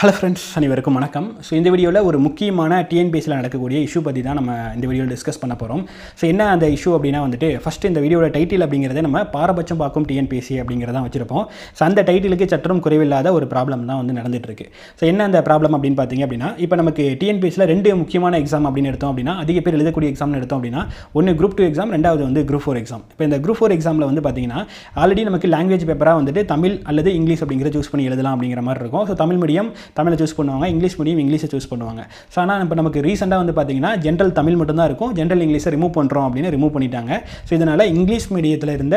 Hello friends, அனைவருக்கும் வணக்கம். So இந்த வீடியோவில் ஒரு முக்கியமான டிஎன்பிஎஸ்சியில் நடக்கக்கூடிய இஷ்யூ பற்றி தான் நம்ம இந்த வீடியோவில் டிஸ்கஸ் பண்ண போகிறோம். ஸோ என்ன அந்த இஷ்யூ அப்படின்னா ஃபஸ்ட்டு இந்த வீடியோட டைட்டில் அப்படிங்கிறத நம்ம பாரபட்சம் பார்க்கும் டிஎன்பிஎஸ்சி அப்படிங்கிறதான் வச்சிருப்போம். ஸோ அந்த டைட்டிலுக்கு சற்றும் குறைவில்லாத ஒரு ப்ராப்ளம் தான் நடந்துகிட்ருக்கு. ஸோ என்ன அந்த ப்ராப்ளம் அப்படின்னு பார்த்தீங்க அப்படின்னா, இப்போ நமக்கு டிஎன்பிஎஸ்சியில் ரெண்டு முக்கியமான எக்ஸாம் அப்படின்னு எடுத்தோம் அப்படின்னா, அதிக பேர் எழுதக்கூடிய எக்ஸாம்னு எடுத்தோம் அப்படின்னா, ஒன்று குரூப் 2 எக்ஸாம், ரெண்டாவது குரூப் 4 எக்ஸாம். இப்போ இந்த குரூப் 4 எக்ஸாமில் பார்த்தீங்கன்னா ஆல்ரெடி நமக்கு லாங்குவேஜ் பேப்பராக தமிழ் அல்லது இங்கிலீஷ் அப்படிங்கிற சூஸ் பண்ணி எழுதலாம் அப்படிங்கிற மாதிரி இருக்கும். ஸோ தமிழ் மீடியம் தமிழை சூஸ் பண்ணுவாங்க, இங்கிலீஷ் மீடியம் இங்கிலீஷை சூஸ் பண்ணுவாங்க. ஸோ ஆனால் இப்போ நமக்கு ரீசெண்டாக பார்த்தீங்கன்னா ஜென்ரல் தமிழ் மட்டும்தான் இருக்கும், ஜென்ரல் இங்கிலீஷை ரிமூவ் பண்ணுறோம் அப்படின்னு ரிமூவ் பண்ணிட்டாங்க. ஸோ இதனால் இங்கிலீஷ் மீடியத்தில் இருந்த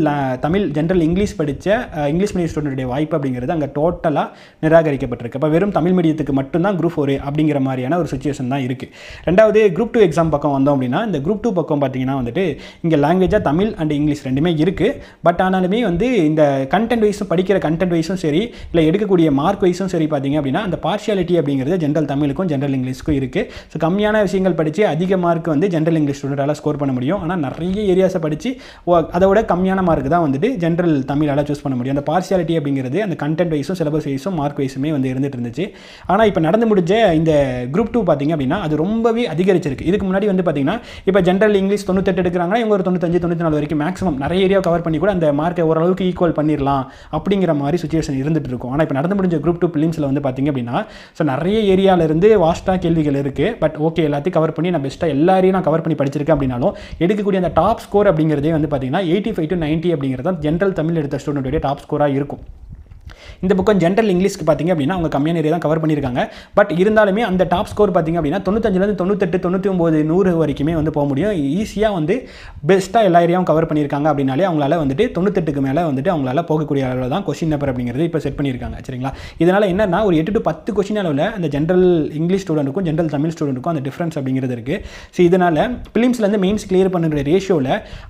ஜென்ரல் இங்கிலீஷ் படித்த இங்கிலீஷ் மீடியம் ஸ்டூடெண்ட்டுடைய வாய்ப்பு அப்படிங்கிறது அங்கே டோட்டலாக நிராகரிக்கப்பட்டிருக்கு. இப்போ வெறும் தமிழ் மீடியத்துக்கு மட்டும்தான் குரூப் 4 அப்படிங்கிற மாதிரியான ஒரு சுச்சுவேஷன் தான் இருக்குது. ரெண்டாவது குரூப் 2 எக்ஸாம் பக்கம் வந்தோம் அப்படின்னா, இந்த குரூப் 2 பக்கம் பார்த்தீங்கன்னா இங்கே லாங்குவேஜாக தமிழ் அண்ட் இங்கிலீஷ் ரெண்டுமே இருக்குது. பட் ஆனாலுமே இந்த கண்டென்ட் வைஸும் படிக்கிற கண்டென்ட் வைஸும் சரி, இல்லை எடுக்கக்கூடிய மார்க் வைஸும் சரி பார்த்தீங்க அப்படின்னா, அந்த பார்ஷியாலிட்டி அப்படிங்கிறது ஜென்ரல் தமிழுக்கும் ஜென்ரல் இங்கிலீஷ்க்கும் இருக்குது. ஸோ கம்மியான விஷயங்கள் படித்து அதிக மார்க் ஜென்ரல் இங்கிலீஷ் ஸ்டூடெண்டால் ஸ்கோர் பண்ண முடியும். ஆனால் நிறைய ஏரியாஸை படித்து அதோட கம்மியான மார்க் தான் ஜென்ரல் தமிழால் சூஸ் பண்ண முடியும். அந்த பார்ஷியாலிட்டி அப்படிங்கிறது அந்த கண்டென்ட் வைஸும் சிலபஸ் வைஸும் மார்க் வைஸுமே இருந்துட்டு இருந்துச்சு. ஆனால் இப்போ நடந்து முடிஞ்ச இந்த குரூப் 2 பார்த்தீங்க அப்படின்னா அது ரொம்பவே அதிகரிச்சிருக்கு. இதுக்கு முன்னாடி பார்த்தீங்கன்னா இப்போ ஜென்ரல் இங்கிலீஷ் 98 எடுக்கிறாங்கன்னா இவங்க ஒரு 95 94 வரைக்கும் மேக்ஸிமம் நிறைய ஏரியா கவர் பண்ணி கூட அந்த மார்க்கை ஓரளவுக்கு ஈக்குவல் பண்ணிடலாம் அப்படிங்கிற மாதிரி சுச்சுவேஷன் இருந்துட்டு இருக்கும். ஆனால் இப்போ நடந்து முடிஞ்ச குரூப் 2 பிலிம்ஸில் பார்த்தீங்க அப்படின்னா, ஸோ நிறைய ஏரியாவிலிருந்து வாஸ்ட்டாக கேள்விகள் இருக்குது. பட் ஓகே, எல்லாத்தையும் கவர் பண்ணி நான் பெஸ்ட்டாக எல்லாரையும் நான் கவர் பண்ணி படிச்சிருக்கேன் அப்படின்னாலும் எடுக்கக்கூடிய அந்த டாப் ஸ்கோர் அப்படிங்கிறதே பார்த்தீங்கன்னா 85 to 90 அப்படிங்கிறது தான் ஜென்ரல் தமிழ் எடுத்த ஸ்டூடெண்ட்டுடைய டாப் ஸ்கோராக இருக்கும். இந்த பக்கம் ஜென்ரல் இங்கிலீஷ்க்கு பார்த்தீங்க அப்படின்னா அவங்க கம்மியான ஏரியா தான் கவர் பண்ணியிருக்காங்க. பட் இருந்தாலுமே அந்த டாப் ஸ்கோர் பார்த்தீங்க அப்படின்னா 95 98 99 100 வரைக்குமே போக முடியும். ஈஸியாக பெஸ்ட்டாக எல்லா ஏரியாவும் கவர் பண்ணியிருக்காங்க அப்படின்னாலே அவங்களால 98க்கு மேலே அவங்களால போகக்கூடிய அளவில் தான் கொஸ்டின் பேப்பர் அப்படிங்கிறது இப்போ செட் பண்ணியிருக்காங்க. சரிங்களா? இதனால் என்னன்னா ஒரு 8 to 10 கொஸ்டின் அளவில் அந்த ஜென்ரல் இங்கிலீஷ் ஸ்டூடெண்ட்டுக்கும் ஜென்ரல் தமிழ் ஸ்டூடெண்ட்டுக்கும் அந்த டிஃப்ரென்ஸ் அப்படிங்கிறது இருக்குது. ஸோ இதனால் பிலிம்ஸ்லேருந்து மெயின்ஸ் கிளியர் பண்ணுற ரேஷியோவில்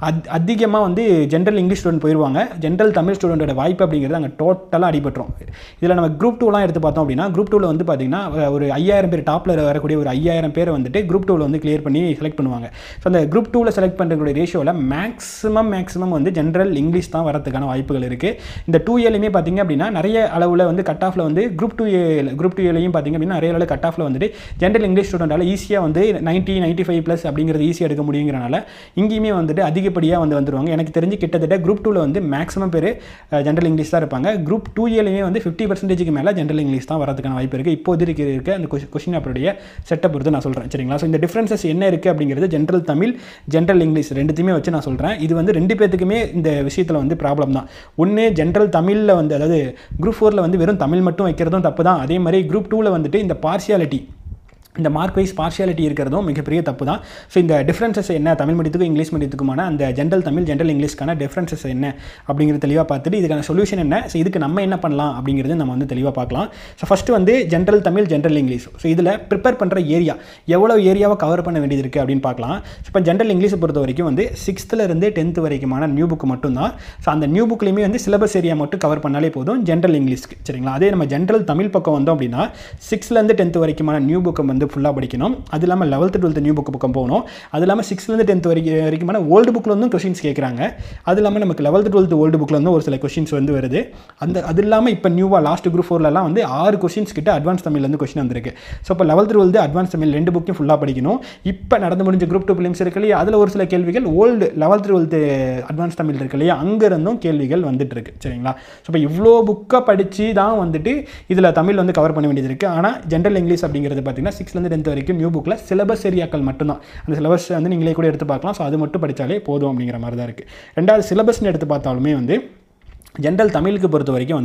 அதிகமாக ஜென்ரல் இங்கிலீஷ் ஸ்டூடெண்ட் போயிடுவாங்க. ஜென்ரல் தமிழ் ஸ்டூடெண்ட்டோட வாய்ப்பு அப்படிங்கிறது அங்கே டோட்டலாக அடிபட்டுரும். இதில் நம்ம குரூப் 2லாம் எடுத்து பார்த்தோம் அப்படின்னா, குரூப் 2ல் பார்த்தீங்கன்னா ஒரு 5000 பேர் டாப்பில் வரக்கூடிய ஒரு 5000 பேர் குரூப் 2ல் கிளியர் பண்ணி செலக்ட் பண்ணுவாங்க. ஸோ அந்த குரூப் 2ல் செலக்ட் பண்ணுறக்கூடிய ரேஷியோவில் மேக்ஸிமம் ஜென்ரல் இங்கிலீஷ் தான் வரதுக்கான வாய்ப்புகள் இருக்குது. இந்த 2Aலையுமே பார்த்தீங்க அப்படின்னா நிறைய அளவில் கட் ஆஃபில் குரூப் 2Aலையும் பார்த்தீங்க அப்படின்னா நிறைய அளவில் கட் ஆஃபில் ஜென்ரல் இங்கிலீஷ் ஸ்டூடெண்டால் ஈஸியாக 90 95+ அப்படிங்கிறது ஈஸியாக எடுக்க முடியுங்கிறனால இங்கேயுமே அதிகப்படியாக வந்துருவாங்க. எனக்கு தெரிஞ்சு கிட்டத்தட்ட குரூப் 2ல் மேக்ஸிமம் பேர் ஜென்ரல் இங்கிலீஷ் தான் இருப்பாங்க. குரூப் 2Aலையுமே 50% மேலே ஜென்ரல் இங்கிலீஷ் தான் வரதுக்கான வாய்ப்பு இருக்குது. இப்போது இருக்க அந்த கொஸ்டின் பேப்பருடைய செட்டப் பொறுத்து நான் சொல்கிறேன். சரிங்களா? ஸோ இந்த டிஃப்ரென்சஸ் என்ன இருக்குது அப்படிங்கிறது ஜென்ரல் தமிழ் ஜென்ரல் இங்கிலீஷ் ரெண்டுத்தையுமே வச்சு நான் சொல்கிறேன். இது ரெண்டு பேத்துக்குமே இந்த விஷயத்தில் ப்ராப்ளம் தான். ஒன்று ஜென்ரல் தமிழில் அதாவது குரூப் 4ல் வெறும் தமிழ் மட்டும் வைக்கிறதும் தப்பு தான். அதே மாதிரி குரூப் 2ல் இந்த பார்ஷியாலிட்டி, இந்த மார்க் வைஸ் பார்ஷியாலிட்டி இருக்கிறதும் மிகப்பெரிய தப்பு தான். ஸோ இந்த டிஃப்ரென்சஸ் என்ன, தமிழ் மீடியத்துக்கும் இங்கிலீஷ் மீடியத்துக்குமான அந்த ஜென்ரல் தமிழ் ஜென்ரல் இங்கிலீஷ்க்கான டிஃப்ரென்சஸ் என்ன அப்படிங்கிறது தெளிவாக பார்த்துட்டு இதுக்கான சொல்யூஷன் என்ன, ஸோ இதுக்கு நம்ம என்ன பண்ணலாம் அப்படிங்கிறது நம்ம தெளிவாக பார்க்கலாம். So first general Tamil general English, so இதில் ப்ரிப்பேர் பண்ணுற ஏரியா எவ்வளோ ஏரியாவை கவர் பண்ண வேண்டியது இருக்குது அப்படின்னு பார்க்கலாம். ஸோ இப்போ ஜென்ரல் இங்கிலீஷை பொறுத்த வரைக்கும் 6th-லேருந்து 10th வரைக்குமான நியூ புக் மட்டும்தான். ஸோ அந்த நியூ புக்லேயுமே சிலபஸ் ஏரியா மட்டும் கவர் பண்ணாலே போதும் ஜென்ரல் இங்கிலீஷ்க்கு. சரிங்களா? அதே நம்ம ஜென்ரல் தமிழ் பக்கம் வந்தோம் அப்படின்னா 6th-லேருந்து 10th வரைக்குமான நியூ புக்கை ஃபுல்லாக படிக்கணும். அது இல்லாமல் 11th 12th நியூ புக் பக்கம் போகணும். அது இல்லாமல் 6th-லேருந்து 10th வரைக்குமான ஓல்டு புக்கில் கொஸ்டின்ஸ் கேட்குறாங்க. அது இல்லாமல் நமக்கு 11th 12th ஓல்டு புக்கில் ஒரு சில கொஸ்டின்ஸ் வருது. அது இல்லாமல் இப்போ நியூவாக லாஸ்ட் குரூப் 4லலாம் 6 கொஸ்டின்ஸ் கிட்ட அட்வான்ஸ் தமிழ்லேருந்து கொஸ்டின் வந்திருக்கு. ஸோ இப்போ 11th 12th அட்வான்ஸ் தமிழ் 2 புக்கையும் ஃபுல்லாக படிக்கணும். இப்போ நடந்து முடிஞ்ச குரூப் 2 பிலிம்ஸ் இருக்கு இல்லையா, அதில் ஒரு சில கேள்விகள் old 11th 12th advance Tamil இருக்கு இல்லையா, அங்கேருந்தும் கேள்விகள் வந்துட்டு இருக்கு. சரிங்களா? ஸோ இப்போ இவ்வளோ புக்கை படித்து தான் இதில் தமிழ் கவர் பண்ண வேண்டியது இருக்குது. ஆனால் ஜென்ரல் இங்கிலீஷ் அப்படிங்கிறது பார்த்தீங்கன்னா 6th-லேருந்து 10th வரைக்கும் நியூ புக்கில் சிலபஸ் ஏரியாக்கள் மட்டும்தான். அந்த சிலபஸ் நீங்களே கூட எடுத்து பார்க்கலாம். ஸோ அது மட்டும் படித்தாலே போதும் அப்படிங்கிற மாதிரி தான் இருக்குது. ரெண்டாவது சிலபஸ்ன்னு எடுத்து பார்த்தாலுமே ஜென்ரல் தமிழுக்கு பொறுத்த வரைக்கும்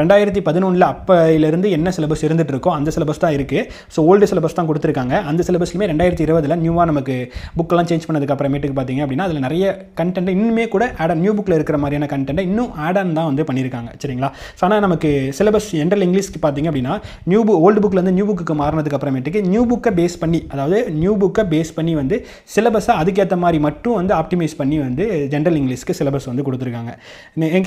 2011 அப்போலேருந்து என்ன சிலபஸ் இருந்துகிட்டு இருக்கோ அந்த சிலபஸ் தான் இருக்குது. ஸோ ஓல்டு சிலபஸ் தான் கொடுத்துருக்காங்க. அந்த சிலபஸ்லையுமே 2020 நியூவாக நமக்கு புக்கெல்லாம் சேஞ்ச் பண்ணதுக்கு அப்புறமேட்டுக்கு பார்த்தீங்க அப்படின்னா அதில் நிறைய கண்டென்ட் இன்னுமே கூட நியூ புக்கில் இருக்கிற மாதிரியான கண்டென்ட்டை இன்னும் ஆட்-ஆன் தான் பண்ணியிருக்காங்க. சரிங்களா? ஸோ ஆனால் நமக்கு சிலபஸ் ஜென்ரல் இங்கிலீஷ்க்கு பார்த்தீங்க அப்படின்னா ஓல்டு புக்கிலேருந்து நியூ புக்கு மாறினதுக்கு அப்புறமேட்டுக்கு நியூ புக்கை பேஸ் பண்ணி, அதாவது நியூ புக்கை பேஸ் பண்ணி சிலபஸை அதுக்கேற்ற மாதிரி மட்டும் ஆப்டிமைஸ் பண்ணி ஜென்ரல் இங்கிலீஷ்க்கு சிலபஸ் கொடுத்துருக்காங்க. நெக்ஸ்ட்டு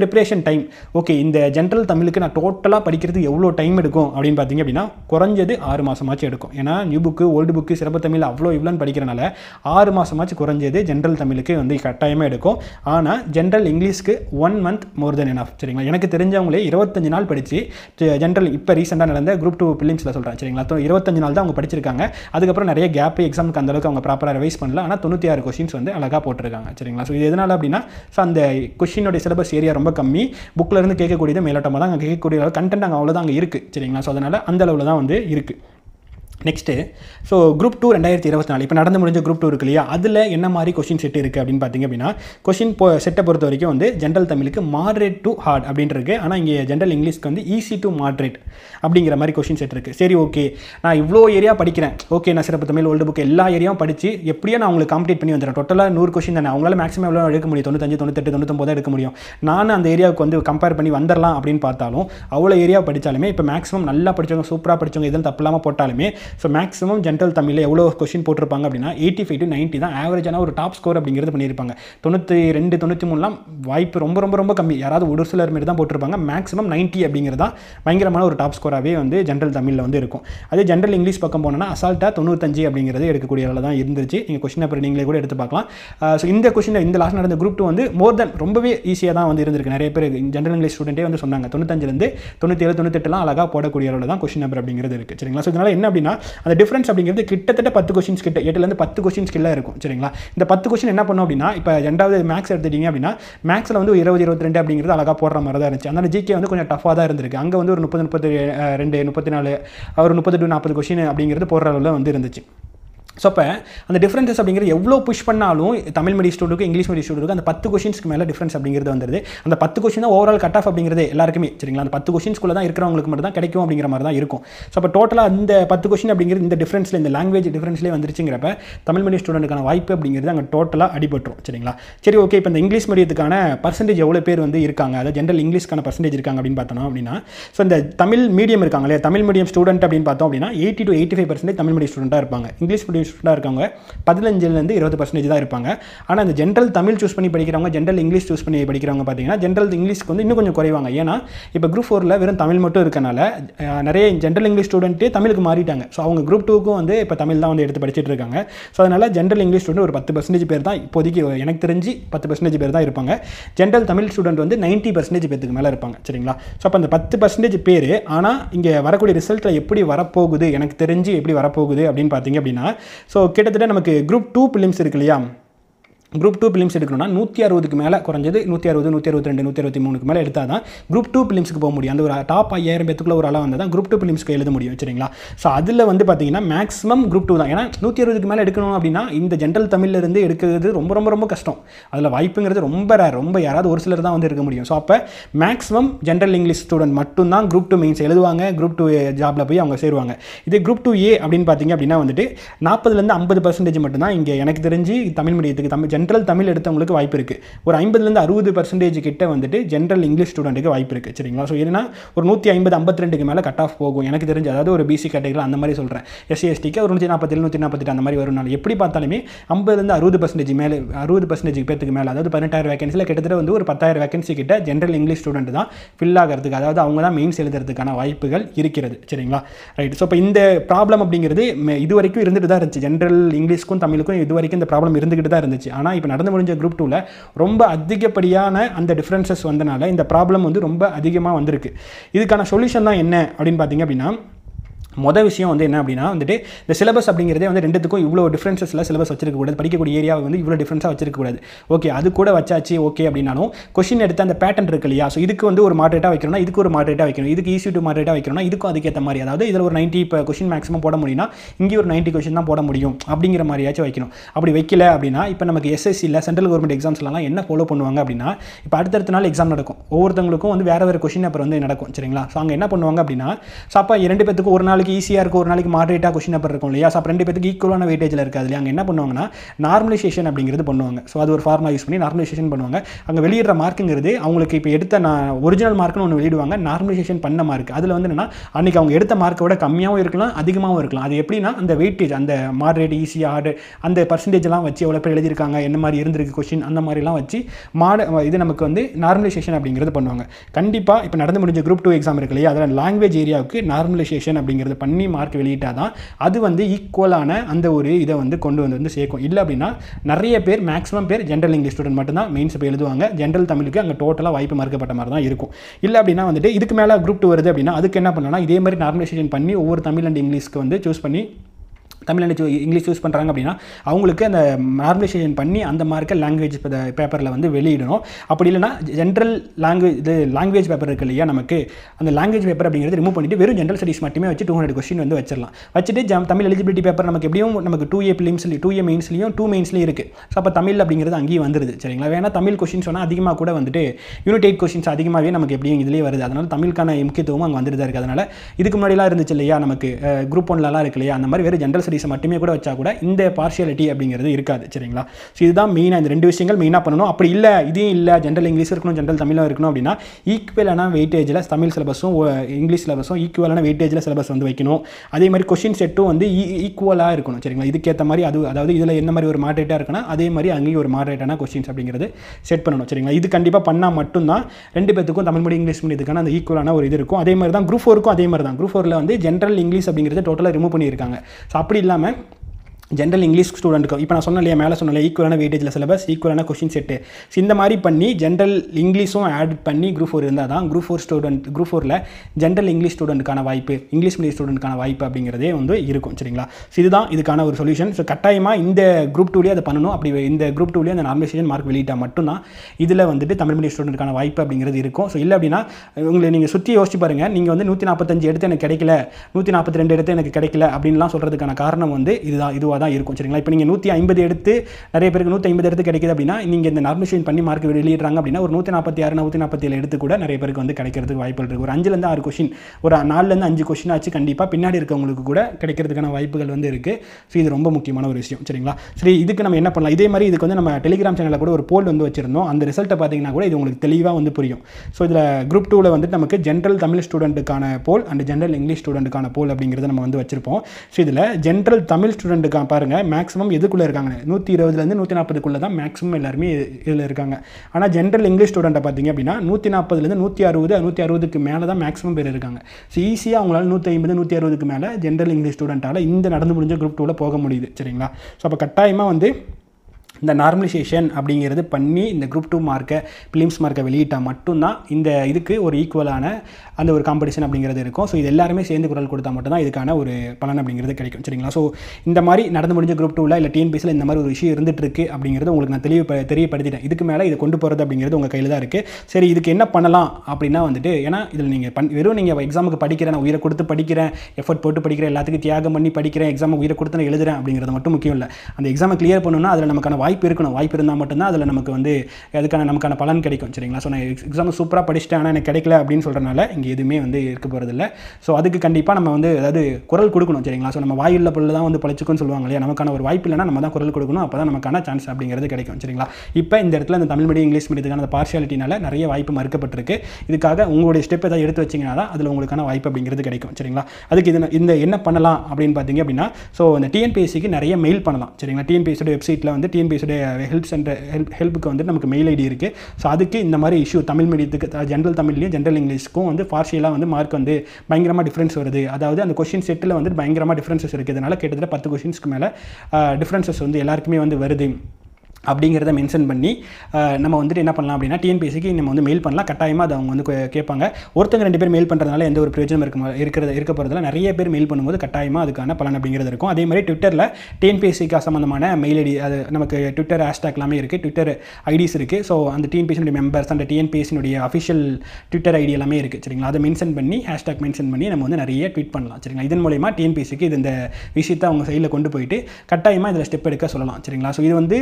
ப்ரிப்பரேஷன் டைம், ஓகே இந்த ஜென்ரல் தமிழுக்கு நான் டோட்டலாக படிக்கிறது எவ்வளோ டைம் எடுக்கும் அப்படின்னு பார்த்தீங்க அப்படின்னா குறைஞ்சது 6 மாதமாச்சும் எடுக்கும். ஏன்னா நியூ புக்கு ஓல்டு புக்கு சிறப்பு தமிழ் அவ்வளோ இவ்வளோன்னு படிக்கிறனால 6 மாதமாச்சும் குறைஞ்சது ஜென்ரல் தமிழுக்கு வந்து கட்டாயமாக எடுக்கும். ஆனால் ஜென்ரல் இங்கிலீஷ்க்கு 1 month மோர் தென் எனஃப். சரிங்களா, எனக்கு தெரிஞ்சவங்களே 25 நாள் படித்து ஜென்ரல் இப்போ ரீசெண்டாக நடந்த குரூப் 2 பிலிம்ஸில் சொல்கிறேன். சரிங்களா, 25 நாள் தான் அவங்க படிச்சிருக்காங்க. அதுக்கப்புறம் நிறைய கேப், எக்ஸாமுக்கு அந்தளவுக்கு அவங்க ப்ராப்பராக ரிவைஸ் பண்ணல. ஆனால் 96 கொஸ்டின்ஸ் வந்து அழகாக போட்டிருக்காங்க. சரிங்களா, ஸோ இது எதனால் அப்படின்னா ஸோ அந்த கொஸ்டினோட சிலபஸ் ஏரியா ரொம்ப கம்மி, புக்கில் இருந்து கேட்கக்கூடியது மேலோட்டமாக தான் அங்கே கேட்கக்கூடிய கண்டென்ட் அங்கே அவ்வளோதான் அங்கே இருக்குது. சரிங்களா, ஸோ அதனால் அந்த அளவில் தான் வந்து இருக்குது. நெக்ஸ்ட்டு ஸோ குரூப் 2 2024 இப்போ நடந்து முடிஞ்ச குரூப் 2 இருக்கு இல்லையா, அதில் என்ன மாதிரி கொஸ்டின் செட் இருக்குது அப்படின்னு பார்த்தீங்க அப்படின்னா கொஸ்டின் செட்டை பொறுத்த வரைக்கும் வந்து ஜென்ரல் தமிழுக்கு மாட்ரேட் டு ஹார்ட் அப்படின்ட்டு இருக்குது. ஆனால் இங்கே ஜென்ரல் இங்கிலீஷ்க்கு வந்து ஈஸி டு மாட்ரேட் அப்படிங்கிற மாதிரி கொஸ்டின் செட் இருக்குது. சரி, ஓகே நான் இவ்வளோ ஏரியா படிக்கிறேன், ஓகே நான் சிறப்பு தமிழ் ஓல்டு புக் எல்லா ஏரியாவும் படித்து எப்படியோ நான் உங்களுக்கு காம்ப்ளீட் பண்ணி வந்துடுறேன். டோட்டலாக 100 கொஸ்டின் தானே, அவங்களால மேக்ஸிமம் எவ்வளோ எடுக்க முடியும், 95, 98, 99 எடுக்க முடியும். நான் அந்த ஏரியாவுக்கு வந்து கம்பேர் பண்ணி வந்துடலாம் அப்படின்னு பார்த்தாலும் அவ்வளோ ஏரியா படித்தாலுமே இப்போ மேக்ஸிமம் நல்லா படித்தவங்க சூப்பராக படித்தவங்க எதுவும் தப்பு இல்லாமல் போட்டாலுமே ஸோ மேக்ஸிமம் ஜென்ரல் தமிழில் எவ்வளோ கொஸ்டின் போட்டிருப்பாங்க அப்படின்னா 85 to 90 தான் ஆவரேஜான ஒரு டாப் ஸ்கோர் அப்படிங்கிறது பண்ணியிருப்பாங்க. 92, 93 வாய்ப்பு ரொம்ப ரொம்ப ரொம்ப கம்மி, யாராவது ஒரு சிலர் மாரி தான் போட்டிருப்பாங்க. மேக்ஸிமம் 90 அப்படிங்கிறது தான் பயங்கரமான ஒரு டாப் ஸ்கோராகவே வந்து ஜென்ரல் தமிழில் வந்து இருக்கும். அதே ஜென்ரல் இங்கிலீஷ் பக்கம் போனோன்னா அசால்ட்டாக 95 அப்படிங்கிறது எடுக்கக்கூடிய அளவில் தான் இருந்துச்சு. நீங்கள் கொஸ்டின் அப்புறம் நீங்களே கூட எடுத்து பார்க்கலாம். ஸோ இந்த கொஸ்டின் இந்த லாஸ்ட் நடந்த குரூப் 2 வந்து மோர் தென் ரொம்பவே ஈஸியாக தான் வந்து இருந்திருக்கு. நிறைய பேர் ஜென்ரல் இங்கிலீஷ் ஸ்டூடெண்ட்டே வந்து சொன்னாங்க 95லேருந்து 97, 98 அழகாக போடக்கூடிய அளவில் தான் கொஸ்டின் நம்பர் அப்படிங்கிறது இருக்குது. சரிங்களா, ஸோ இதனால் என்ன அப்படின்னா அந்த டிஃப்ரென்ஸ் அப்படிங்கிறது கிட்டத்தட்ட 10 கொஸ்டின்ஸ் கிட்ட 8லேருந்து 10 கொஸ்டின்ஸ் கிட்ட இருக்கும். சரிங்களா, இந்த 10 கொஸ்டின் என்ன பண்ணும் அப்படின்னா இப்போ 2வது மேக்ஸ் எடுத்துட்டீங்க அப்படின்னா மேக்ஸில் வந்து 20, 22 அப்படிங்கிறது அழகாக போடுற மாதிரி தான் இருந்துச்சு. அதனால் ஜிகே வந்து கொஞ்சம் டஃபாக தான் இருந்திருக்கு. அங்கே வந்து ஒரு 30, 32, 34 ஒரு 30 to 40 கொஸ்டின் அப்படிங்கிறது போடுற அளவில் வந்து இருந்துச்சு. ஸோ அப்போ அந்த டிஃப்ரென்சஸ் அப்படிங்கிறது எவ்வளோ புஷ் பண்ணாலும் தமிழ் மீடியம் ஸ்டூடெண்ட்டுக்கு இங்கிலீஷ் மீடியம் ஸ்டூடெண்ட்டுக்கு அந்த 10 கொஸ்டின்ஸ்க்கு மேலே டிஃப்ரென்ஸ் அப்படிங்கிறது வந்துருது. அந்த 10 கொஸ்டின் தான் ஓவரால் கட் ஆஃப் அப்படிங்கிறது எல்லாருக்குமே. சரிங்களா, அந்த 10 கொஸ்டின்ஸ்குள்ளே தான் இருக்கிறவங்களுக்கு மட்டும் தான் கிடைக்கும் அப்படிங்கிற மாதிரி தான் இருக்கும். ஸோ அப்போ டோட்டலாக அந்த 10 கொஸ்டின் அப்படிங்கிறது இந்த டிஃப்ரென்ஸில் இந்த லாங்குவேஜ் டிஃப்ரென்ஸ்லேயே வந்துருச்சுங்கிறப்ப தமிழ் மீடியம் ஸ்டூடெண்ட்டுக்கான வாய்ப்பு அப்படிங்கிறது அங்கே டோட்டலாக அடிபட்டுரும். சரிங்களா, சரி ஓகே இப்போ இந்த இங்கிலீஷ் மீடியத்துக்கான பர்சன்டேஜ் எவ்வளோ பேர் வந்து இருக்காங்க, அதாவது ஜென்ரல் இங்கிலீஷ்க்கான பர்சன்டேஜ் இருக்காங்க அப்படின்னு பார்த்தோம் அப்படின்னா ஸோ இந்த தமிழ் மீடியம் இருக்காங்களே தமிழ் மீடியம் ஸ்டூடெண்ட் அப்படின்னு பார்த்தோம் அப்படின்னா 80 to 85% தமிழ் மீடியம் ஸ்டூடெண்ட்டாக இருப்பாங்க. இங்கிலீஷ் மீடியம் ஸ்டூடெண்ட்டாக இருக்கவங்க 15லேருந்து 20% தான் இருப்பாங்க. ஆனால் இந்த ஜென்ரல் தமிழ் சூஸ் பண்ணி படிக்கிறவங்க ஜென்ரல் இங்கிலீஷ் சூஸ் பண்ணி படிக்கிறவங்க பார்த்தீங்கன்னா ஜென்ரல் இங்கிலீஷ்க்கு வந்து இன்னும் கொஞ்சம் குறைவாங்க. ஏன்னா இப்போ குரூப் 4ல் வெறும் தமிழ் மட்டும் இருக்கனால நிறைய ஜென்ரல் இங்கிலீஷ் ஸ்டூடெண்ட்டே தமிழுக்கு மாறிட்டாங்க. ஸோ அவங்க குரூப் 2க்கும் வந்து இப்போ தமிழ் தான் வந்து எடுத்து படிச்சுட்டு இருக்காங்க. ஸோ அதனால் ஜென்ரல் இங்கிலீஷ் ஸ்டூடெண்ட் ஒரு 10% பேர் தான் இப்போதைக்கு எனக்கு தெரிஞ்சு 10% பேர் தான் இருப்பாங்க. ஜென்ரல் தமிழ் ஸ்டூடெண்ட் வந்து 90% பேருக்கு மேலே இருப்பாங்க. சரிங்களா, ஸோ அப்போ அந்த 10% பேர் ஆனால் இங்கே வரக்கூடிய ரிசல்ட்டில் எப்படி வரப்போகுது எனக்கு தெரிஞ்சு எப்படி வரப்போகுது அப்படின்னு பார்த்தீங்க அப்படின்னா ஸோ கிட்டத்தட்ட நமக்கு குரூப் 2 பிலிம்ஸ் இருக்கு இல்லையா, குரூப் 2 பிலிம்ஸ் எடுக்கணும்னா 160க்கு மேலே குறைஞ்சது 160, 162, 163க்கு மேலே எடுத்தால் தான் குரூப் 2 பிலிம்ஸ்க்கு போக முடியும். அந்த ஒரு டாப் 5000 பேத்துக்குள்ள ஒரு ஆளாக வந்தால் தான் குரூப் 2 பிலிம்ஸ்க்கு எழுத முடியும். சரிங்களா, ஸோ அதில் வந்து பார்த்தீங்கன்னா மேக்ஸிமம் குரூப் 2 தான். ஏன்னா 160க்கு மேலே எடுக்கணும் அப்படின்னா இந்த ஜென்ரல் தமிழ்லேருந்து எடுக்கிறது ரொம்ப ரொம்ப ரொம்ப கஷ்டம். அதில் வாய்ப்புங்கிறது ரொம்ப ரேர், ரொம்ப யாராவது ஒரு சிலர் தான் வந்து இருக்க முடியும். ஸோ அப்போ மேக்ஸிமம் ஜென்ரல் இங்கிலீஷ் ஸ்டூடெண்ட் மட்டும்தான் குரூப் 2 மெயின்ஸ் எழுதுவாங்க, குரூப் 2 ஜாபில் போய் அவங்க சேருவாங்க. இதே குரூப் 2A அப்படின்னு பார்த்தீங்க அப்படின்னா வந்துட்டு 40லேருந்து 50% மட்டும்தான் இங்கே எனக்கு தெரிஞ்சு தமிழ் மீடியத்துக்கு ஜென்ரல் தமிழ் எடுத்தவங்களுக்கு வாய்ப்பு இருக்குது. ஒரு 50லேருந்து 60% கிட்ட வந்துட்டு ஜென்ரல் இங்கிலீஷ் ஸ்டூடெண்ட்டுக்கு வாய்ப்பு இருக்குது. சரிங்களா, ஸோ ஏன்னா ஒரு 150, 52க்கு மேலே கட் ஆஃப் போகும் எனக்கு தெரிஞ்சு. அதாவது ஒரு பிசி கேட்டகரியில் அந்த மாதிரி சொல்கிறேன். SC STக்கு ஒரு 147, 148 அந்த மாதிரி வரும்னால எப்படி பார்த்தாலுமே 50லேருந்து 60% மேலே 60% பேருக்கு மேலே அதாவது 18,000 வேகன்சியில் கிட்டத்தட்ட வந்து ஒரு 10,000 வேகன்சி கிட்ட ஜென்ரல் இங்கிலீஷ் ஸ்டூடெண்ட் தான் ஃபில் ஆகிறதுக்கு, அதாவது அவங்க தான் மெயின்ஸ் எழுதுறதுக்கான வாய்ப்புகள் இருக்கிறது. சரிங்களா, ரைட். ஸோ இப்போ இந்த ப்ராப்ளம் அப்படிங்கிறது இது வரைக்கும் இருந்துட்டு தான் இருந்துச்சு. ஜென்ரல் இங்கிலீஷ்க்கும் தமிழுக்கும் இது வரைக்கும் இந்த ப்ராப்ளம் இருந்துகிட்டு தான் இருந்துச்சு. ஆனால் இப்போ நடந்து முடிஞ்ச குரூப் 2ல ரொம்ப அதிகப்படியான அந்த டிஃப்ரென்சஸ் வந்தனால இந்த ப்ராப்ளம் வந்து ரொம்ப அதிகமாக வந்திருக்கு. இதுக்கான சொல்யூஷன் தான் என்ன அப்படின்னு பார்த்தீங்க அப்படின்னா மொதல் விஷயம் வந்து என்ன அப்படின்னா வந்துட்டு இந்த சிலபஸ் அப்படிங்கிறதே வந்து ரெண்டுத்துக்கும் இவ்வளோ டிஃப்ரென்சஸில் சிலபஸ் வச்சிருக்கக்கூடாது. படிக்கக்கூடிய ஏரியாவை வந்து இவ்வளோ டிஃப்ரென்ஸாக வச்சிருக்கக்கூடாது. ஓகே அது கூட வச்சாச்சு ஓகே அப்படின்னாலும் கொஸ்டின் எடுத்து அந்த பேட்டர்ன் இருக்கு இல்லையா, ஸோ இதுக்கு வந்து ஒரு மாடரேட்டாக வைக்கணும்னா இதுக்கு ஒரு மாடரேட்டாக வைக்கணும், இதுக்கு ஈஸி டு மாடரேட்டாக வைக்கணும்னா இதுக்கும் அதுக்கேற்ற மாதிரி, அதாவது இதில் ஒரு 90 இப்போ கொஸ்டின் மேக்ஸிமம் போட முடியும்னா இங்கே ஒரு 90 கொஸ்டின் தான் போட முடியும் அப்படிங்கிற மாதிரியாச்சும் வைக்கணும். அப்படி வைக்கல அப்படின்னா இப்போ நமக்கு SSCயில் சென்ட்ரல் கவர்மெண்ட் எக்ஸாம்ஸ்லாம் என்ன ஃபாலோ பண்ணுவாங்க அப்படின்னா இப்போ அடுத்தடுத்த நாள் எக்ஸாம் நடக்கும், ஒவ்வொருத்தவங்களுக்கும் வந்து வேறு கொஸ்டின் அப்புறம் வந்து நடக்கும். சரிங்களா, ஸோ அங்கே என்ன பண்ணுவாங்க அப்படின்னா ஸோ அப்போ 2 பேத்துக்கு ஒரு நாளைக்கு நாளைக்கு ஈஸியாக இருக்கும், ஒரு நாளைக்கு மாடரேட்டாக கொஸ்டின் பேப்பர் இருக்கும் இல்லையா. ஸோ அப்போ 2 பேருக்கு ஈக்குவலான வெயிட்டேஜில் இருக்காது இல்லையா. அங்கே என்ன பண்ணுவாங்கன்னா நார்மலைசேஷன் அப்படிங்கிறது பண்ணுவாங்க. ஸோ அது ஒரு ஃபார்முலா யூஸ் பண்ணி நார்மலைசேஷன் பண்ணுவாங்க. அங்கே வெளியிடுற மார்க்குங்கிறது அவங்களுக்கு இப்போ எடுத்த ஒரிஜினல் மார்க்குன்னு ஒன்று வெளியிடுவாங்க, நார்மலைசேஷன் பண்ண மார்க். அதில் வந்து என்னன்னா அன்றைக்கி அவங்க எடுத்த மார்க்கை விட கம்மியாகவும் இருக்கலாம், அதிகமாகவும் இருக்கலாம். அது எப்படின்னா அந்த வெயிட்டேஜ், அந்த மாடரேட், ஈஸி, ஹார்டு, அந்த பர்சன்டேஜ்லாம் வச்சு எவ்வளோ பேர் எழுதியிருக்காங்க, என்ன மாதிரி இருந்திருக்கு கொஸ்டின், அந்த மாதிரிலாம் வச்சு இது நமக்கு வந்து நார்மலைசேஷன் அப்படிங்கிறது பண்ணுவாங்க. கண்டிப்பாக இப்போ நடந்து முடிஞ்ச குரூப் 2 எக்ஸாம் இருக்கு இல்லையா, அதில் லாங்குவேஜ் ஏரியாவுக்கு நார்மலைசேஷன் அப்படிங்கிறது பண்ணி மார்க் வெளியிட்டால் தான் அது வந்து ஈக்குவலான அந்த ஒரு இதை வந்து கொண்டு வந்து சேர்க்கும். இல்லை அப்படின்னா நிறைய பேர், மேக்ஸிமம் பேர் ஜென்ரல் இங்கிலீஷ் ஸ்டூடெண்ட் மட்டும்தான் மெயின்ஸ் இப்போ எழுதுவாங்க. ஜென்ரல் தமிழுக்கு அங்கே டோட்டலாக வாய்ப்பு மறுக்கப்பட்ட மாதிரி தான் இருக்கும். இல்லை அப்படின்னா வந்துட்டு இதுக்கு மேலே குரூப் 2 வருது அப்படின்னா அதுக்கு என்ன பண்ணலாம், இதே மாதிரி நார்மலைசேஷன் பண்ணி ஒவ்வொரு தமிழ் அண்ட் இங்கிலீஷ்க்கு வந்து சூஸ் பண்ணி தமிழ் அண்ட் இங்கிலீஷ் சூஸ் பண்ணுறாங்க அப்படின்னா அவங்களுக்கு அந்த நார்மலைசேஷன் பண்ணி அந்த மார்க்கை லாங்குவேஜ் பேப்பரில் வந்து வெளியிடணும். அப்படி இல்லைனா ஜென்ரல் லாங்குவேஜ் பேப்பர் இருக்கு இல்லையா, நமக்கு அந்த லாங்குவேஜ் பேப்பர் அப்படிங்கிறது ரிமூவ் பண்ணிவிட்டு வெறும் ஜென்ரல் ஸ்டடீஸ் மட்டுமே வச்சு 200 கொஸ்டின் வந்து வச்சிடலாம். வச்சுட்டு தமிழ் எலிஜிபிலிட்டி பேப்பர் நமக்கு எப்படியும் நமக்கு 2A பிலிம்ஸ்லையும் 2A மெயின்ஸ்லையும் 2 மெயின்ஸ்லையும் இருக்குது. ஸோ அப்போ தமிழ் அப்படிங்கிறது அங்கேயும் வந்துடுது. சரிங்களா. வேணால் தமிழ் கொஸ்டின் சொன்னால் அதிகமாக கூட வந்துட்டு யூனிட் 8 கொஸ்டின்ஸ் அதிகமாகவே நமக்கு எப்படியும் இதுலேயே வருது. அதனால் தமிழுக்கான முக்கியத்துவம் அங்கே வந்துட்டு தான் இருக்குது. அதனால் இதுக்கு முன்னாடிலாம் இருந்துச்சு இல்லையா, நமக்கு குரூப் 1லலாம் இருக்கு இல்லையா, அந்த மாதிரி வெறும் ஜென்ரல் ஸ்டடீஸ் மட்டுமே கூட வச்சா கூட இந்த பார்ஷியாலிட்டி அப்படிங்கிறது இருக்காது. சரிங்களா. ஸோ இதுதான் மெயினாக, இந்த 2 விஷயங்கள் மெயினாக பண்ணணும். அப்படி இல்லை இதையும் இல்லை, ஜென்ரல் இங்கிலீஷ் இருக்கணும், ஜென்ரல் தமிழும் இருக்கணும் அப்படின்னா ஈக்குவலான வெயிட்டேஜில் தமிழ் சிலபஸும் இங்கிலீஷ் சிலபஸும் ஈக்குவலான வெயிட்டேஜில் சிலபஸ் வந்து வைக்கணும். அதே மாதிரி கொஸ்டின் செட்டும் வந்து ஈக்குவலாக இருக்கணும். சரிங்களா. இதுக்கேற்ற மாதிரி அதாவது இதில் என்ன மாதிரி ஒரு மாடரேட்டாக இருக்குன்னா அதே மாதிரி அங்கேயும் ஒரு மாடரேட்டான கொஸ்டின்ஸ் அப்படிங்கிறது செட் பண்ணணும். சரிங்களா. இது கண்டிப்பாக பண்ணால் மட்டும்தான் 2 பேத்துக்கும் தமிழ் மீடியம் இங்கிலீஷ் மீடியத்துக்கான அந்த ஈக்குவலான ஒரு இது இருக்கும். அதே மாதிரி தான் குரூப் 4க்கும் அதே மாதிரி தான். குரூப் 4ல் வந்து ஜென்ரல் இங்கிலீஷ் அப்படிங்கிறது டோட்டலாக ரிமூவ் பண்ணியிருக்காங்க. ஸோ அப்படி இல்லாமல் ஜென்ரல் இங்கிலீஷ் ஸ்டூடெண்ட்டுக்கு இப்போ நான் சொன்னேன் இல்லையா, மேலே சொன்னேன் ஈக்குவலான வெயிட்டேஜில் சிலபஸ், ஈக்குவலான கொஸ்டின் செட்டு. ஸோ இந்த மாதிரி பண்ணி ஜென்ரல் இங்கிலீஷும் ஆட் பண்ணி குரூப் 4 இருந்தால் தான் குரூப் 4ல் ஜென்ரல் இங்கிலீஷ் ஸ்டூடெண்ட்டுக்கான வாய்ப்பு, இங்கிலீஷ் மீடியம் ஸ்டூடெண்ட்டுக்கான வாய்ப்பு அப்படிங்கிறதே வந்து இருக்கும். சரிங்களா. ஸோ இதுதான் இதுக்கான ஒரு சொல்யூஷன். ஸோ கட்டாயமாக இந்த குரூப் 2லேயே அதை பண்ணணும். அப்படி இந்த குரூப் 2லேயே அந்த நார்மலைசேஷன் மார்க் வெளியிட்டால் மட்டும்தான் இதில் வந்துட்டு தமிழ் மீடியம் ஸ்டூடெண்ட்டுக்கான வாய்ப்பு அப்படிங்கிறது இருக்கும். ஸோ இல்லை அப்படின்னா உங்களை நீங்கள் சுற்றி யோசிச்சு பாருங்கள், நீங்கள் வந்து 145 எடுத்து எனக்கு கிடைக்கல, 142 எடுத்து எனக்கு கிடைக்கல அப்படின்லாம் சொல்கிறதுக்கான காரணம் வந்து இதுவாக தான் இருக்கும். சரிங்களா. இப்போ நீங்கள் 150 எடுத்து நிறைய பேருக்கு 150 எடுத்து கிடைக்குது அப்படின்னா நீங்கள் இந்த நார்மலைசேஷன் பண்ணி மார்க் வெளியிடுறாங்க அப்படின்னா ஒரு 146 147 எடுத்து கூட நிறைய பேருக்கு வந்து கிடைக்கிறதுக்கு வாய்ப்புகள் இருக்குது. ஒரு 5லேருந்து 6 கொஸ்டின், ஒரு 4லேருந்து 5 கொஸ்டின் ஆச்சு கண்டிப்பாக பின்னாடி இருக்கவங்களுக்கு கூட கிடைக்கிறதுக்கான வாய்ப்புகள் வந்து இருக்குது. ஸோ இது ரொம்ப முக்கியமான ஒரு விஷயம். சரிங்களா. சரி, இதுக்கு நம்ம என்ன பண்ணலாம், இதே மாதிரி இதுக்கு வந்து நம்ம டெலிகிராம் சேனலில் கூட ஒரு போல் வந்து வச்சிருந்தோம். அந்த ரிசல்ட்டை பார்த்தீங்கன்னா கூட இது உங்களுக்கு தெளிவாக வந்து புரியும். ஸோ இதில் குரூப் 2ல் வந்து நமக்கு ஜென்ரல் தமிழ் ஸ்டூடெண்ட்டுக்கான போல் அண்ட் ஜென்ரல் இங்கிலீஷ் ஸ்டூடெண்ட்டுக்கான போல் அப்படிங்கிறத நம்ம வந்து வச்சிருப்போம். ஸோ இதில் ஜென்ரல் தமிழ் ஸ்டூடெண்ட்டுக்கான பாருங்கள் மேக்ஸிமம் எதுக்குள்ளே இருக்காங்க, 120லேருந்து 140க்குள்ளே தான் மேக்ஸிமம் எல்லாருமே இதில் இருக்காங்க. ஆனால் ஜென்ரல் இங்கிலீஷ் ஸ்டூடெண்ட்டை பார்த்தீங்க அப்படின்னா 140லேருந்து 160 மேலே தான் மேக்ஸிமம் பேர் இருக்காங்க. ஸோ ஈஸியாக அவங்களால 150 160க்கு மேலே ஜென்ரல் இங்கிலீஷ் ஸ்டூடெண்ட்டால் இந்த நடந்து முடிஞ்ச குரூப் 2வில் போக முடியுது. சரிங்களா. ஸோ அப்போ கட்டாயமாக வந்து இந்த நார்மலைசேஷன் அப்படிங்கிறது பண்ணி இந்த குரூப் 2 மார்க்கை பிலிம்ஸ் மார்க்கை வெளியிட்டால் மட்டும்தான் இந்த இதுக்கு ஒரு ஈக்குவலான அந்த ஒரு காம்படிஷன் அப்படிங்கிறது இருக்கும். ஸோ இது எல்லாருமே சேர்ந்து குரல் கொடுத்தா மட்டும்தான் இதுக்கான ஒரு பலன் அப்படிங்கிறது கிடைக்கும். சரிங்களா. ஸோ இந்த மாதிரி நடந்து முடிஞ்ச குரூப் 2வில் இல்லை டிஎன்பிஎஸ்சியில் இந்த மாதிரி ஒரு விஷயம் இருந்துட்டு இருக்கு அப்படிங்கிறது உங்களுக்கு நான் தெரியப்படுத்திட்டேன். இதுக்கு மேலே இதை கொண்டு போகிறது அப்படிங்கிறது உங்கள் கையில் தான் இருக்குது. சரி, இதுக்கு என்ன பண்ணலாம் அப்படின்னா வந்துட்டு, ஏன்னா இதில் நீங்கள் வெறும் நீங்கள் எக்ஸாமுக்கு படிக்கிறேன், நான் உயிரை கொடுத்து படிக்கிறேன், எஃபர்ட் போட்டு படிக்கிறேன், எல்லாத்துக்கும் தியாகம் பண்ணி படிக்கிறேன், எக்ஸாமுக்கு உயிரை கொடுத்து நான் எழுதுறேன் அப்படிங்கிறது மட்டும் முக்கியம் இல்லை. அந்த எக்ஸாமை கிளியர் பண்ணணும்னா அதில் நமக்கான வாய்ப்பு இருக்கணும். வாய்ப்பு இருந்தால் மட்டும்தான் அதில் நமக்கு வந்து நமக்கான பலன் கிடைக்கும். சரிங்களா. ஸோ நான் எக்ஸாம் சூப்பராக படிச்சுட்டேன் ஆனால் எனக்கு கிடைக்கல அப்படின்னு சொல்கிறனால இங்கே எதுவுமே வந்து இருக்க போகிறதில்ல. ஸோ அதுக்கு கண்டிப்பாக நம்ம வந்து அதாவது குரல் கொடுக்கணும். சரிங்களா. ஸோ நம்ம வாயுள்ள பொருள் தான் வந்து பழிச்சுக்குன்னு சொல்லுவாங்க இல்லையா, நமக்கான ஒரு வாய்ப்பு இல்லைனா நம்ம தான் குரல் கொடுக்கணும். அப்போ தான் நமக்கான சான்ஸ் அப்படிங்கிறது கிடைக்கும். சரிங்களா. இப்போ இந்த இடத்துல இந்த தமிழ் மீடியம் இங்கிலீஷ் மீடியத்துக்கான அந்த பார்ஷியாலிட்டினால நிறைய வாய்ப்பு மறுக்கப்பட்டிருக்கு. இதுக்காக உங்களுடைய ஸ்டெப் ஏதாவது எடுத்து வச்சிங்கன்னா தான் அதில் உங்களுக்கான வாய்ப்பு அப்படிங்கிறது கிடைக்கும். சரிங்களா. அதுக்கு இந்த என்ன பண்ணலாம் அப்படின்னு பார்த்தீங்க அப்படின்னா, ஸோ இந்த டிஎன்பிஎஸ்சிக்கு நிறைய மெயில் பண்ணலாம். சரிங்களா. டிஎன்பிஎஸ்சியோட வெப்சைட்டில் வந்து டிஎன்பிஎஸ்சியோட ஹெல்ப்புக்கு வந்து நமக்கு மெயில் ஐடி இருக்குது. ஸோ அதுக்கு இந்த மாதிரி இஷ்யூ தமிழ் மீடியத்துக்கு ஜென்ரல் தமிழ்லையும் ஜென்ரல் இங்கிலீஷ்க்கும் வந்து பார்ஷியலாக வந்து மார்க் வந்து பயங்கரமாக டிஃப்ரென்ஸ் வருது. அதாவது அந்த கொஸ்டின் செட்டில் வந்து பயங்கரமாக டிஃப்ரென்சஸ் இருக்குது. இதனால் கிட்டத்தட்ட 10 கொஸ்டின்ஸ்க்கு மேலே டிஃப்ரென்சஸ் வந்து எல்லாருக்குமே வந்து வருது அப்படிங்கிறத மென்ஷன் பண்ணி நம்ம வந்துட்டு என்ன பண்ணலாம் அப்படின்னா டிஎன்பிஎஸ்சிக்கு நம்ம வந்து மெயில் பண்ணலாம். கட்டாயமாக அதை அவங்க வந்து கேட்பாங்க. ஒருத்தங்க 2 பேர் மெயில் பண்ணுறதுனால எந்த ஒரு பிரயோஜனம் இருக்க போகிறதுல நிறைய பேர் மெயில் பண்ணும்போது கட்டாயமாக அதுக்கான பலன் அப்படிங்கிறது இருக்கும். அதே மாதிரி ட்விட்டரில் டிஎன்பிஎஸ்சிக்கு சம்மந்தமான மெயில் ஐடி, அது நமக்கு ட்விட்டர் ஹேஷ்டாக் எல்லாமே இருக்குது, ட்விட்டர் ஐடிஸ் இருக்குது. ஸோ அந்த டிஎன்பிஎஸ்சியுடைய மெம்பர்ஸ் அந்த டிஎன்பிஎஸ்சியுடைய அஃபிஷியல் ட்விட்டர் ஐடி எல்லாமே இருக்குது. சரிங்களா. அதை மென்ஷன் பண்ணி ஹேஷ்டாக் மென்ஷன் பண்ணி நம்ம வந்து நிறைய ட்வீட் பண்ணலாம். சரிங்களா. இதன் மூலமா டிஎன்பிஎஸ்சிக்கு இந்த விஷயத்தை அவங்க சைடில் கொண்டு போயிட்டு கட்டாயமாக இதில் ஸ்டெப் எடுக்க சொல்லலாம். சரிங்களா. ஸோ இது வந்து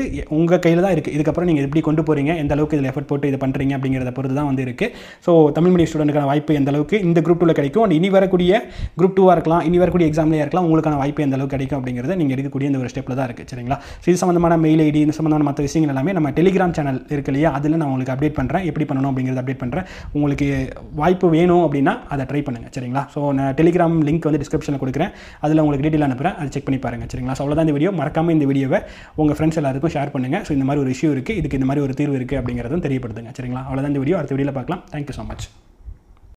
உங்கள் கையில் தான் இருக்குது. இதுக்கப்புறம் நீங்கள் எப்படி கொண்டு போகிறீங்க, எந்த அளவுக்கு இதில் எஃபர்ட் போட்டு இதை பண்ணுறீங்க அப்படிங்கிறத பொறுத்து தான் வந்து இருக்குது. ஸோ தமிழ் மீடியம் ஸ்டூடெண்ட்டுக்கான வாய்ப்பு எந்த அளவுக்கு இந்த குரூப் 2ல கிடைக்கும், அண்ட் இனி வரக்கூடிய குரூப் 2 இருக்கலாம், இனி வரக்கூடிய எக்ஸாம்லேயே இருக்கலாம், உங்களுக்கான வாய்ப்பு எந்த அளவுக்கு கிடைக்கும் அப்படிங்கிறத நீங்கள் எடுக்கக்கூடிய இந்த ஒரு ஸ்டெப்பில் தான் இருக்குது. சரிங்களா? ஸோ இது சம்மந்தமான மெயில் ஐடி, இந்த சம்மந்தமான மற்ற விஷயங்கள் எல்லாமே நம்ம டெலிகிராம் சேனல் இருக்கு இல்லையா, அதில் நான் உங்களுக்கு அப்டேட் பண்ணுறேன், எப்படி பண்ணணும் அப்படிங்கிறத அப்டேட் பண்ணுறேன். உங்களுக்கு வாய்ப்பு வேணும் அப்படின்னா அதை ட்ரை பண்ணுங்கள். சரிங்களா? ஸோ நான் டெலிகிராம் லிங்க் வந்து டிஸ்கிரிப்ஷனில் கொடுக்குறேன், அதில் உங்களுக்கு டீட்டெயில் அனுப்புகிறேன், அதை செக் பண்ணி பாருங்கள். சரிங்களா? ஸோ அவ்வளோதான் இந்த வீடியோ. மறக்காமல் இந்த வீடியோவை உங்கள் ஃப்ரெண்ட்ஸ் எல்லாருக்கும் ஷேர் பண்ணுங்கள். ஸோ இந்த மாதிரி ஒரு இஷ்யூ இருக்குது, இதுக்கு இந்த மாதிரி ஒரு தீர்வு இருக்குது அப்படிங்கிறதும் தெரியப்படுத்துங்க. சரிங்களா? அவ்வளோதான் இந்த வீடியோ. அடுத்த வீடியோவில் பார்க்கலாம். Thank you so much.